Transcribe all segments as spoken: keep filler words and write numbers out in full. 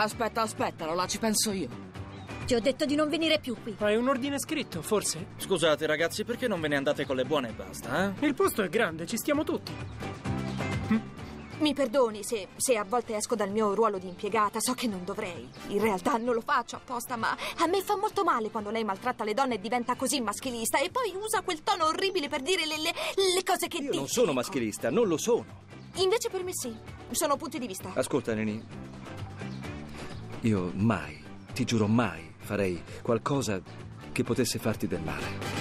Aspetta, aspetta, là ci penso io. Ti ho detto di non venire più qui. Hai un ordine scritto, forse? Scusate ragazzi, perché non ve ne andate con le buone e basta, eh? Il posto è grande, ci stiamo tutti. Mi perdoni se, se a volte esco dal mio ruolo di impiegata, so che non dovrei. In realtà non lo faccio apposta, ma a me fa molto male quando lei maltratta le donne e diventa così maschilista e poi usa quel tono orribile per dire le, le, le cose che Io dice. non sono maschilista, non lo sono. Invece per me sì, sono punti di vista. Ascolta, Nini. Io mai, ti giuro mai, farei qualcosa che potesse farti del male.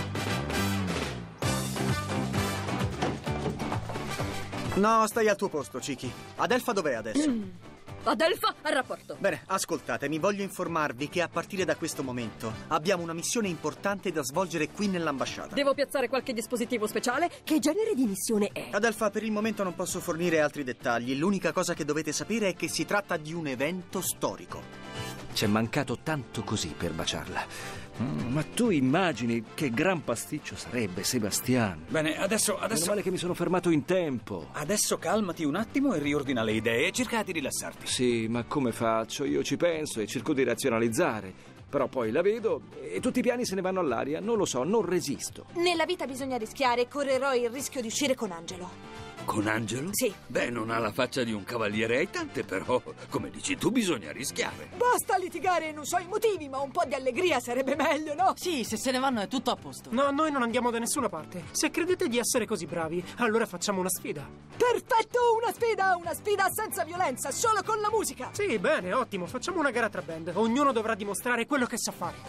No, stai al tuo posto, Chiki. Adelfa dov'è adesso? Mm. Adelfa, al rapporto. Bene, ascoltatemi, voglio informarvi che a partire da questo momento abbiamo una missione importante da svolgere qui nell'ambasciata. Devo piazzare qualche dispositivo speciale? Che genere di missione è? Adelfa, per il momento non posso fornire altri dettagli. L'unica cosa che dovete sapere è che si tratta di un evento storico. C'è mancato tanto così per baciarla. Mm, ma tu immagini che gran pasticcio sarebbe, Sebastian. Bene, adesso, Meno adesso... male che mi sono fermato in tempo. Adesso calmati un attimo e riordina le idee e cerca di rilassarti. Sì, ma come faccio? Io ci penso e cerco di razionalizzare. Però poi la vedo e tutti i piani se ne vanno all'aria. Non lo so, non resisto. Nella vita bisogna rischiare e correrò il rischio di uscire con Angelo. Con Angelo? Sì. Beh, non ha la faccia di un cavaliere ai tante, però, come dici tu, bisogna rischiare. Basta litigare, non so i motivi, ma un po' di allegria sarebbe meglio, no? Sì, se se ne vanno è tutto a posto. No, noi non andiamo da nessuna parte. Se credete di essere così bravi, allora facciamo una sfida. Perfetto, una sfida, una sfida senza violenza, solo con la musica. Sì, bene, ottimo. Facciamo una gara tra band. Ognuno dovrà dimostrare quello che sa fare.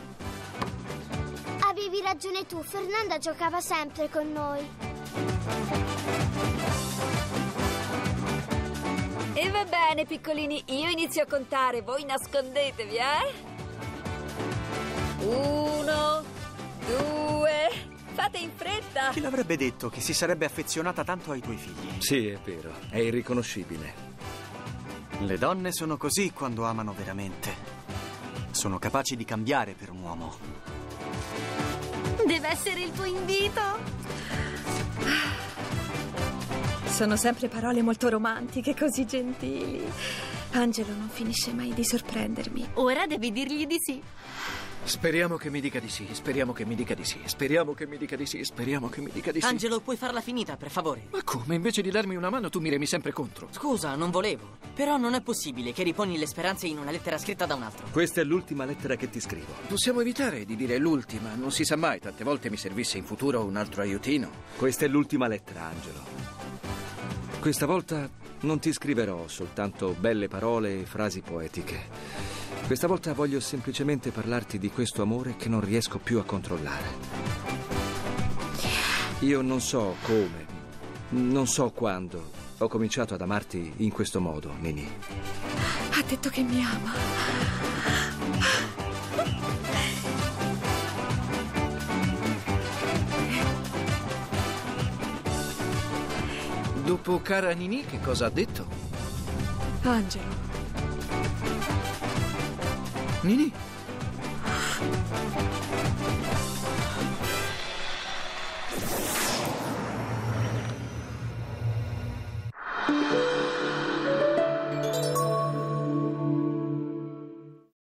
Avevi ragione tu, Fernanda giocava sempre con noi. E va bene, piccolini, io inizio a contare, voi nascondetevi, eh? Uno, due, fate in fretta. Chi l'avrebbe detto che si sarebbe affezionata tanto ai tuoi figli? Sì, è vero, è irriconoscibile. Le donne sono così quando amano veramente. Sono capaci di cambiare per un uomo. Deve essere il tuo invito. Sono sempre parole molto romantiche, così gentili. Angelo non finisce mai di sorprendermi. Ora devi dirgli di sì. Speriamo che mi dica di sì, speriamo che mi dica di sì, speriamo che mi dica di sì, speriamo che mi dica di sì. Angelo, puoi farla finita, per favore? Ma come? Invece di darmi una mano tu mi remi sempre contro. Scusa, non volevo. Però non è possibile che riponi le speranze in una lettera scritta da un altro. Questa è l'ultima lettera che ti scrivo. Possiamo evitare di dire l'ultima, non si sa mai, tante volte mi servisse in futuro un altro aiutino. Questa è l'ultima lettera, Angelo. Questa volta non ti scriverò soltanto belle parole e frasi poetiche. Questa volta voglio semplicemente parlarti di questo amore che non riesco più a controllare. Io non so come, non so quando ho cominciato ad amarti in questo modo, Nini. Ha detto che mi ama. Dopo cara Nini, che cosa ha detto? Angelo. Nini?